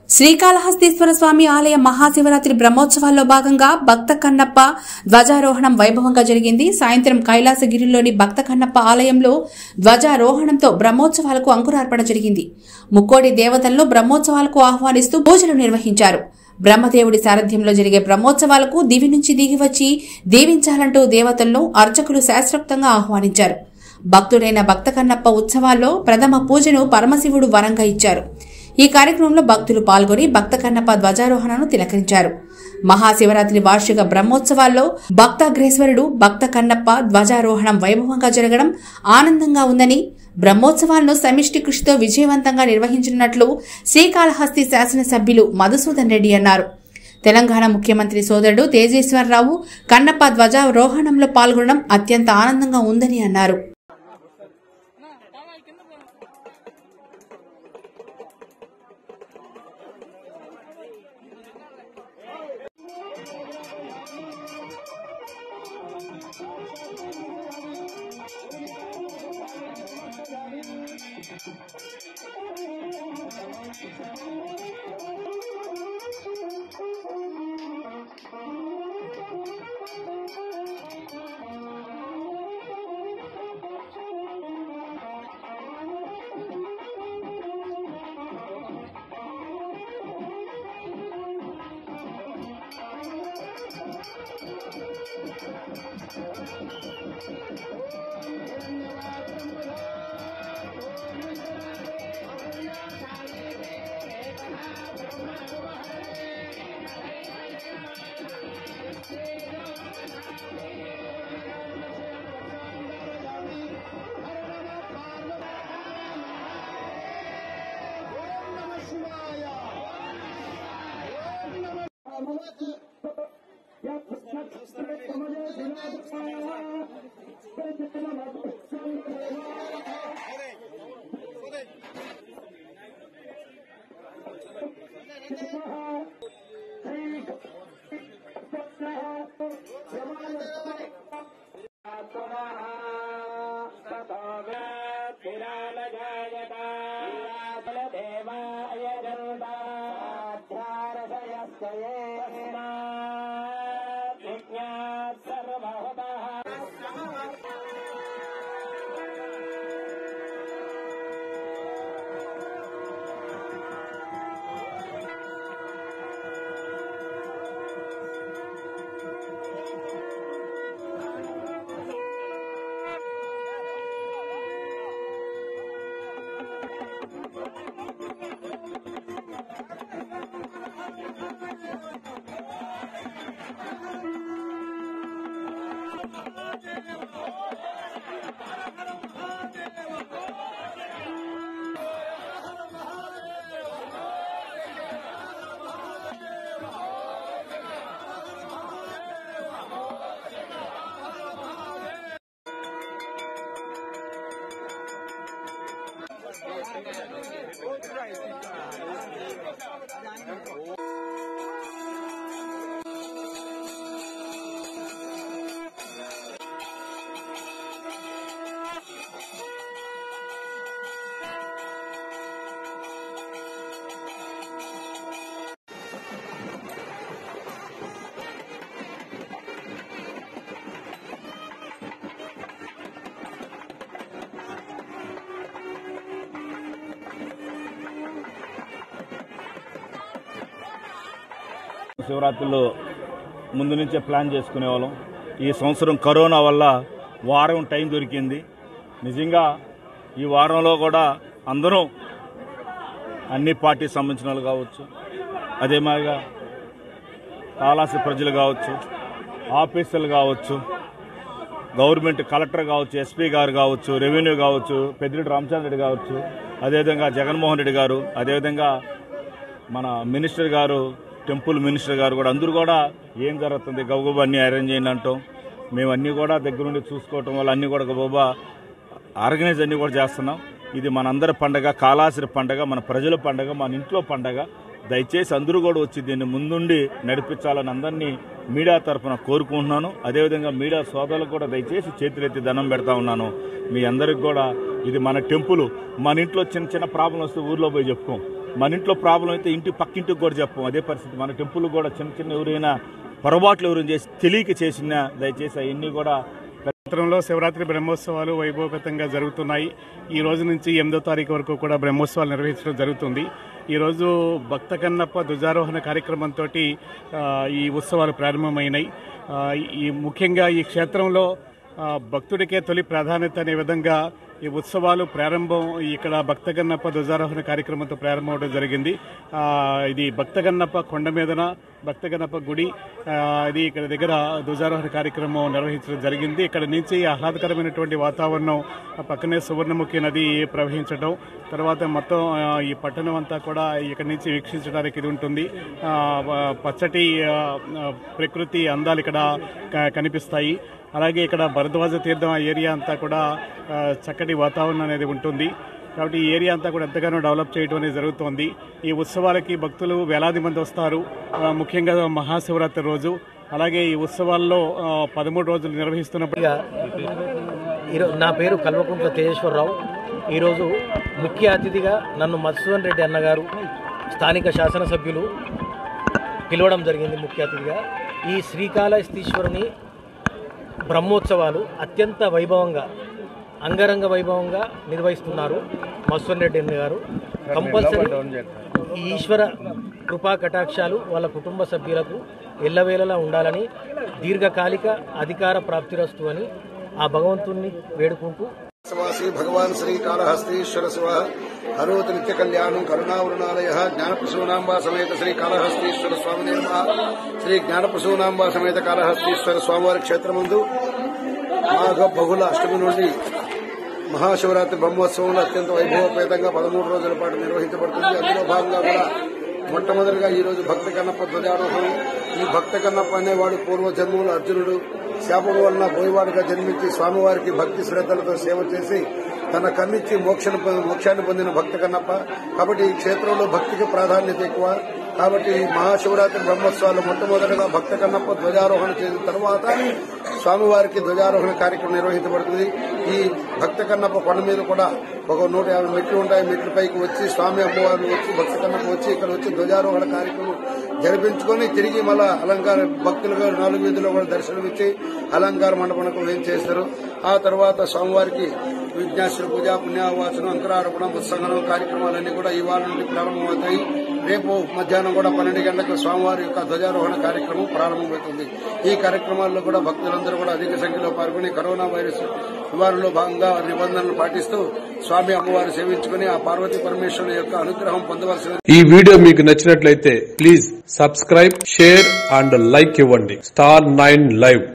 శ్రీకాళహస్తీశ్వర స్వామి ఆలయ మహాశివరాత్రి బ్రహ్మోత్సవాల్లో భాగంగా భక్త కన్నప్ప ధ్వజారోహణం వైభవంగా జరిగింది. సాయంత్రం కైలాసగిరిలోని భక్త కన్నప్ప ఆలయంలో ధ్వజారోహణంతో బ్రహ్మోత్సవాలకు అంకురార్పణ జరిగింది. ముక్కోడి దేవతలను బ్రహ్మోత్సవాలకు ఆహ్వానిస్తూ పూజలు నిర్వహించారు. బ్రహ్మదేవుడి సారథ్యంలో జరిగే బ్రహ్మోత్సవాలకు దివి నుంచి దిగివచ్చి దీవించాలంటూ దేవతలను అర్చకులు శాస్త్రోక్తంగా ఆహ్వానించారు. భక్తుడైన భక్త కన్నప్ప ఉత్సవాల్లో ప్రథమ పూజను పరమశివుడు వరంగా ఇచ్చారు. ఈ కార్యక్రమంలో భక్తులు పాల్గొని భక్త కన్నప్ప ధ్వజారోహణను తిలకరించారు. మహాశివరాత్రి వార్షిక బ్రహ్మోత్సవాల్లో భక్తాగ్రేశ్వరుడు భక్త కన్నప్ప ధ్వజారోహణం వైభవంగా జరగడం ఆనందంగా ఉందని, బ్రహ్మోత్సవాలను సమిష్టి కృషితో విజయవంతంగా నిర్వహించనున్నట్లు శ్రీకాళహస్తి శాసనసభ్యులు మధుసూదన్ రెడ్డి అన్నారు. తెలంగాణ ముఖ్యమంత్రి సోదరుడు తేజేశ్వరరావు కన్నప్ప ధ్వజారోహణంలో పాల్గొనడం అత్యంత ఆనందంగా ఉందని అన్నారు. శివరాత్రిలో ముందు నుంచే ప్లాన్ చేసుకునేవాళ్ళం. ఈ సంవత్సరం కరోనా వల్ల వారం టైం దొరికింది. నిజంగా ఈ వారంలో కూడా అందరూ అన్ని పార్టీకి సంబంధించిన వాళ్ళు కావచ్చు, అదే మాదిరిగా కాళహస్తి ప్రజలు కావచ్చు, ఆఫీసర్లు కావచ్చు, గవర్నమెంట్ కలెక్టర్ కావచ్చు, ఎస్పీ గారు కావచ్చు, రెవెన్యూ కావచ్చు, పెద్దిరెడ్డి రామచంద్ర రెడ్డి కావచ్చు, అదేవిధంగా జగన్మోహన్ రెడ్డి గారు, అదేవిధంగా మన మినిస్టర్ గారు, టెంపుల్ మినిస్టర్ గారు కూడా అందరూ కూడా ఏం జరుగుతుంది గబగబా అన్నీ అరేంజ్ చేయండి అంటాం. మేము అన్నీ కూడా దగ్గరుండి చూసుకోవటం వల్ల అన్నీ కూడా గబగబా ఆర్గనైజ్ అన్నీ కూడా చేస్తున్నాం. ఇది మనందరి పండగ, కాళహస్తి పండగ, మన ప్రజల పండగ, మన ఇంట్లో పండగ. దయచేసి అందరూ కూడా వచ్చి దీన్ని ముందుండి నడిపించాలని అందరినీ మీడియా తరఫున కోరుకుంటున్నాను. అదేవిధంగా మీడియా సోదరులకు కూడా దయచేసి చేతులెత్తి దండం పెడతా ఉన్నాను. మీ అందరికి కూడా ఇది మన టెంపుల్. మన ఇంట్లో చిన్న చిన్న ప్రాబ్లం వస్తే ఊర్లో పోయి చెప్పుకోం, మన ఇంట్లో ప్రాబ్లం అయితే ఇంటి పక్కింటికి కూడా చెప్పం. అదే పరిస్థితి మన టెంపుల్ కూడా చిన్న చిన్న ఎవరైనా పొరపాట్లు ఎవరైనా చేసి తెలియక చేసినా దయచేసి అవన్నీ కూడా. క్షేత్రంలో శివరాత్రి బ్రహ్మోత్సవాలు వైభవపేతంగా జరుగుతున్నాయి. ఈ రోజు నుంచి 8వ తారీఖు వరకు కూడా బ్రహ్మోత్సవాలు నిర్వహించడం జరుగుతుంది. ఈరోజు భక్త కన్నప్ప ధ్వజారోహణ కార్యక్రమంతో ఈ ఉత్సవాలు ప్రారంభమైనాయి. ముఖ్యంగా ఈ క్షేత్రంలో భక్తుడికే తొలి ప్రాధాన్యత అనే విధంగా ఈ ఉత్సవాలు ప్రారంభం ఇక్కడ భక్త కన్నప్ప ధ్వజారోహణ కార్యక్రమంతో ప్రారంభమవడం జరిగింది. ఇది భక్త కన్నప్ప కొండ మీదన భక్త కన్నప్ప గుడి, ఇది ఇక్కడ దగ్గర ధ్వజారోహణ కార్యక్రమం నిర్వహించడం జరిగింది. ఇక్కడ నుంచి ఆహ్లాదకరమైనటువంటి వాతావరణం, పక్కనే సువర్ణముఖి నది ప్రవహించడం, తర్వాత మొత్తం ఈ పట్టణం అంతా కూడా ఇక్కడ నుంచి వీక్షించడానికి ఇది ఉంటుంది. పచ్చటి ప్రకృతి అందాలు ఇక్కడ కనిపిస్తాయి. అలాగే ఇక్కడ భరద్వాజ తీర్థం ఏరియా అంతా కూడా చక్కటి వాతావరణం అనేది ఉంటుంది. కాబట్టి ఈ ఏరియా అంతా కూడా ఎంతగానో డెవలప్ చేయడం అనేది జరుగుతోంది. ఈ ఉత్సవాలకి భక్తులు వేలాది మంది వస్తారు, ముఖ్యంగా మహాశివరాత్రి రోజు. అలాగే ఈ ఉత్సవాల్లో 13 రోజులు నిర్వహిస్తున్నప్పుడు నా పేరు కల్వకుంట్ల తేజేశ్వరరావు. ఈరోజు ముఖ్య అతిథిగా నన్ను మధుసూదన్ రెడ్డి అన్నగారు స్థానిక శాసనసభ్యులు పిలవడం జరిగింది. ముఖ్య అతిథిగా ఈ శ్రీకాళహస్తీశ్వరుని బ్రహ్మోత్సవాలు అత్యంత వైభవంగా, అంగరంగ వైభవంగా నిర్వహిస్తున్నారు మధుసూదన్ రెడ్డి అన్న గారు. కంపల్సరీ ఈ ఈశ్వర కృపా కటాక్షాలు వాళ్ళ కుటుంబ సభ్యులకు ఎల్లవేళలా ఉండాలని, దీర్ఘకాలిక అధికార ప్రాప్తిరస్తు అని ఆ భగవంతుణ్ణి వేడుకుంటూ భగవాన్ శ్రీకాళహస్తీశ్వర శివ హరోతు నిత్య కళ్యాణం కరుణావరుణాలయ జ్ఞానప్రసూనాంబ సమేత శ్రీకాళహస్తీశ్వర స్వామి నిర్మ శ్రీ జ్ఞానప్రసూనాంబ సమేత కాళహస్తీశ్వర స్వామివారి క్షేత్రమందు మాఘ బహుళ అష్టమి నుండి మహాశివరాత్రి బ్రహ్మోత్సవంలో అత్యంత వైభవపేతంగా 13 రోజుల పాటు నిర్వహించబడుతుంది. అందులో భాగంగా కూడా మొట్టమొదటిగా ఈ రోజు భక్త కన్నప్ప ధ్వజారోహణం. ఈ భక్త కన్నప్ప అనేవాడు పూర్వజన్మములు అర్జునుడు శాపం వలన బోయవాడుగా జన్మించి స్వామివారికి భక్తి శ్రద్ధలతో సేవ చేసి తన కన్నిచ్చి మోక్షాన్ని పొందిన భక్త కన్నప్ప. కాబట్టి ఈ క్షేత్రంలో భక్తికి ప్రాధాన్యత ఎక్కువ. కాబట్టి మహాశివరాత్రి బ్రహ్మోత్సవాలు మొట్టమొదటిగా భక్త కన్నప్ప ధ్వజారోహణ చేసిన తర్వాత స్వామివారికి ధ్వజారోహణ కార్యక్రమం నిర్వహించబడుతుంది. ఈ భక్త కన్నప్ప కొండ మీద కూడా ఒక 150 మెట్లు ఉంటాయి. మెట్ల పైకి వచ్చి స్వామి అమ్మవారిని వచ్చి భక్త కన్నప్ప వచ్చి ఇక్కడ వచ్చి ధ్వజారోహణ కార్యక్రమం జరిపించుకొని తిరిగి మళ్ళా అలంకార భక్తులుగా 4 వీధుల్లో కూడా దర్శనమిచ్చి అలంకార మండపంకు వేయించేస్తారు. ఆ తర్వాత స్వామివారికి విజ్ఞాశ్వర పూజ, పుణ్యావాచనం, అంకురార్పణ, ఉత్సంగనం కార్యక్రమాలన్నీ కూడా ఇవాళ నుండి ప్రారంభమవుతాయి. రేపు మధ్యాహ్నం కూడా 12 గంటలకు స్వామివారి యొక్క ధ్వజారోహణ కార్యక్రమం ప్రారంభమవుతుంది. ఈ కార్యక్రమాల్లో కూడా భక్తులందరూ కూడా అధిక సంఖ్యలో పాల్గొని కరోనా వైరస్ నివారణలో భాగంగా నిబంధనలు పాటిస్తూ స్వామి అమ్మవారిని సేవించుకుని ఆ పార్వతీ పరమేశ్వరుని యొక్క అనుగ్రహం పొందవలసిన. ఈ వీడియో మీకు నచ్చినట్లయితే please subscribe, share and like ఇవ్వండి. Star 9 Live.